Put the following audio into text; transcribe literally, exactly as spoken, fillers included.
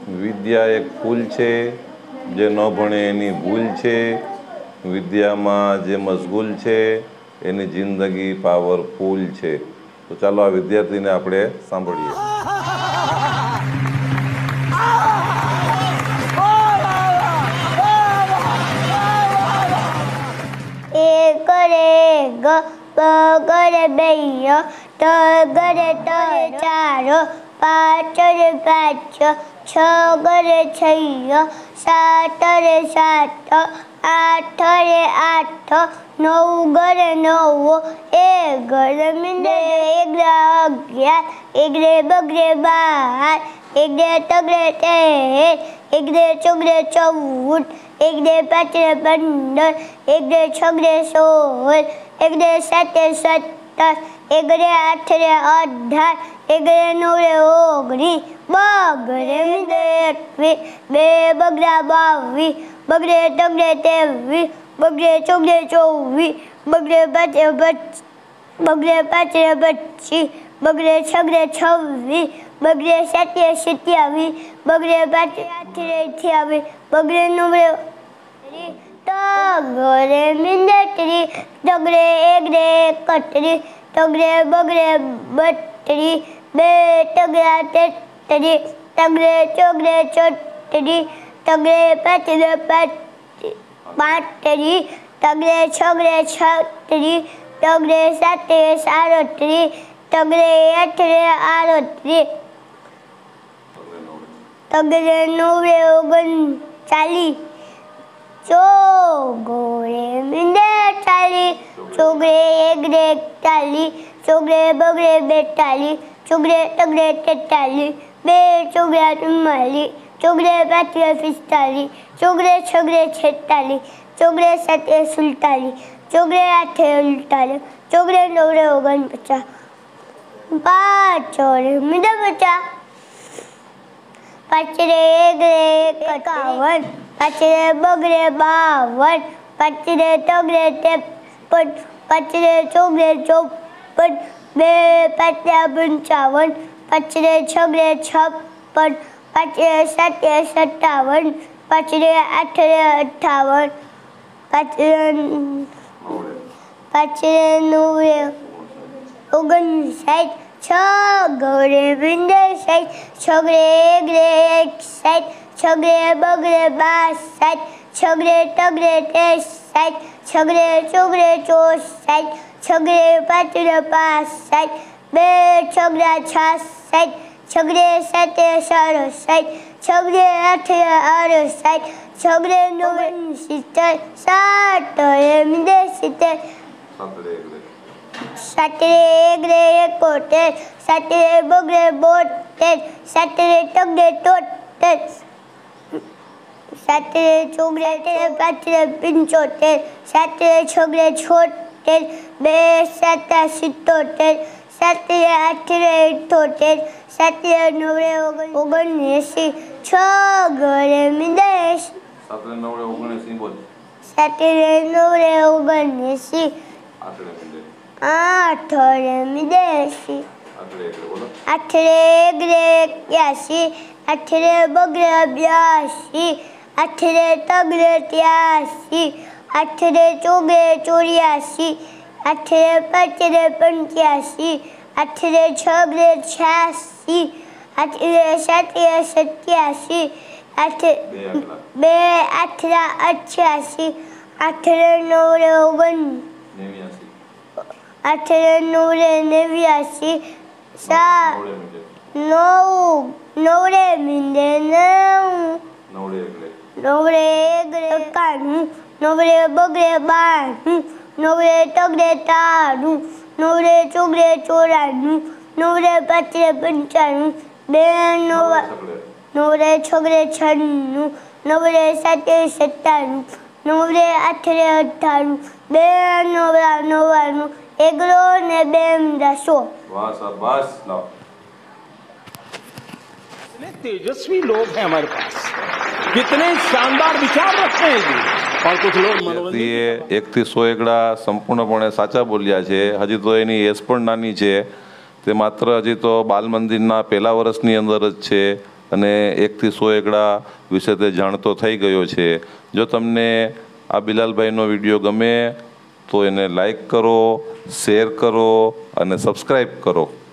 વિદ્યા એક ફૂલ છે, જે ન ભણે એની ભૂલ છે. વિદ્યામાં જે મશગુલ છે એની જિંદગી પાવરફુલ છે. તો ચાલો આ વિદ્યાર્થીને આપણે સાંભળીએ. એક કરે ગ બ કરે બેય ત કરે ત ચાર પાંચ રે પાંચ છ કરે છય સાત રે સાત આઠ રે આઠ નવ કરે નવ એક કરે મીંડે એક અગિયાર એક રે બગડે બાર એક રે તગડે તેર એક રે ચોગડે ચૌદ એક રે પાંચરે પંદર એક રે છગડે સોળ એક રે સાતે સત્તર એક રે આઠરે અઢાર એક રે નવરે ઓગણીસ બગડે મીંડે એકવીસ બે બગડા બાવીસ બગડે તગડે ત્રેવીસ બગડે ચોગડે ચોવીસ બગડે પાંચરે પચીસ બગડે પાંચરે પચીસ બગડે છગડે છવ્વીસ બગડે સાતે સત્યાવીસ બગડે પાંચરે આઠરે અઠ્યાવીસ બગડે નવરે તગડે મીંડે ત્રીસ તગડે એકડે એકત્રીસ તગડે બગડે બત્રીસ બે તગડા તેત્રીસ તગડે ચોગડે ચોત્રીસ તગડે પાંચરે પાંત્રીસ તગડે છગડે છત્રીસ તગડે સાતે સાડત્રીસ તગડે આઠરે આડત્રીસ તગડે નવરે ઓગણચાલીસ ચોગડે મીંડે ચાલીસ ચોગડે એકડે એકતાલીસ ચોગડે બગડે બેતાલીસ ચોગડે તગડે તેતાલીસ બે ચોગડા ચુમ્માલીસ ચોગડે પાંચરે પિસ્તાલીસ ચોગડે છગડે છેતાલીસ ચોગડે સાતે સુડતાલીસ ચોગડે આઠે અડતાલીસ ચોગડે નવરે ઓગણપચાસ પાંચ ચોરે મીંડે પચાસ પાંચરે એકડે એકાવન પાંચરે બગડે બાવન પાંચરે તગડે ત્રેપન પાંચરે ચોગડે ચોપન બે પાંચરા પંચાવન પાંચરે છગડે છપ્પન પાંચરે સાતે સત્તાવન પાંચરે આઠરે અઠ્ઠાવન પાંચરે પાંચરે નવરે ઓગણસાઠ છગડે મીંડે સાઠ છગડે એકડે એકસાઠ છગડે બગડે બાસાઠ છગડે તગડે ત્રેસાઠ છગડે ચોગડે ચોસાઠ છગડે પાંચરે પાસઠ બે છગડા છાસઠ છગડે સાતે સડસઠ છગડે આઠે અડસઠ છગડે નવે સિત્તેર સાત મીંડે સિત્તેર સાતે એકડે એકોતેર સાતે બગડે બોતેર સાતે તગડે તોતેર સાતે ચોગડે પાંચરે પંચોતેર સાતે છગડે છોતેર બે સાતા સિત્તોતેર સાતે આઠરે ઇઠ્ઠોતેર સાતે નવરે ઓગણએંસી છગડે મીંડે સાતે નવરે ઓગણએંસી બોલ સાતે નવરે ઓગણએંસી આઠરે મીંડે એંસી આઠરે એકડે એક્યાસી આઠરે બગડે બ્યાસી આઠરે તગડે ત્યાસી આઠરે ચોગડે ચોર્યાસી આઠરે પાંચરે પંચ્યાસી આઠરે છગડે છ્યાસી આઠરે સાતે સત્યાસી આઠ બે આઠરા અઠ્યાસી આઠરે નવરે ઓગણ આઠરે નવરે નેવ્યાસી સા નવ નવરે મીંડે નવ નવરે એકડે એકાણું નવરે બગડે બાણું નવરે તગડે તાણું નવરે ચોગડે ચોરાણું નવરે પાંચરે પંચાણું બે નવ નવરે છગડે છન્નું નવરે સાતે સત્તાણું નવરે આઠરે અઠ્ઠાણું બે નવરા નવ્વાણું એકડો ને બે સો. वाह शाबाश. लो कितने तेजस्वी लोग हैं हमारे पास, कितने शानदार विचार रखते हैं जी. और कुछ लोग मनोरंजन એક થી સો એકડા સંપૂર્ણપણે સાચા બોલ્યા છે. હજી તો એની એજ પણ નાની છે. તે માત્ર હજી તો બાલ મંદિરના પહેલા વર્ષની અંદર જ છે. અને એકથી સો એકડા વિશે તે જાણતો થઈ ગયો છે. જો તમને આ બિલાલભાઈનો વિડીયો ગમે તો એને લાઈક કરો, શેર કરો અને સબસ્ક્રાઈબ કરો.